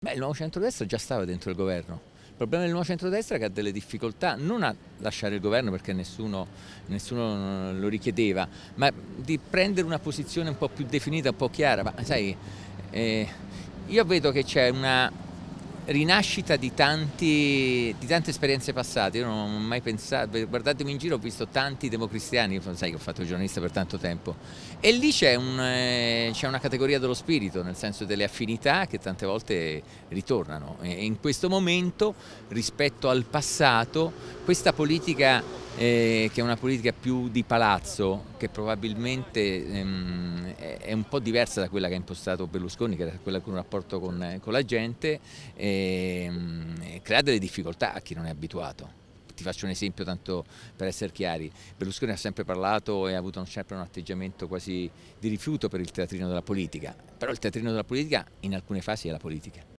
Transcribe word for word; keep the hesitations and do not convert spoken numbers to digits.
Beh, il nuovo centrodestra già stava dentro il governo. Il problema del nuovo centrodestra è che ha delle difficoltà non a lasciare il governo perché nessuno, nessuno lo richiedeva, ma di prendere una posizione un po' più definita, un po' chiara. Ma sai, eh, io vedo che c'è una rinascita di, tanti, di tante esperienze passate. Io non ho mai pensato, guardatemi in giro, ho visto tanti democristiani, sai che ho fatto il giornalista per tanto tempo, e lì c'è un, eh, c'è una categoria dello spirito, nel senso delle affinità che tante volte ritornano. E in questo momento, rispetto al passato, questa politica, eh, che è una politica più di palazzo, che probabilmente ehm, è, è un po' diversa da quella che ha impostato Berlusconi, che era quella con un rapporto con, con la gente, ehm, crea delle difficoltà a chi non è abituato. Ti faccio un esempio tanto per essere chiari: Berlusconi ha sempre parlato e ha avuto sempre un atteggiamento quasi di rifiuto per il teatrino della politica, però il teatrino della politica in alcune fasi è la politica.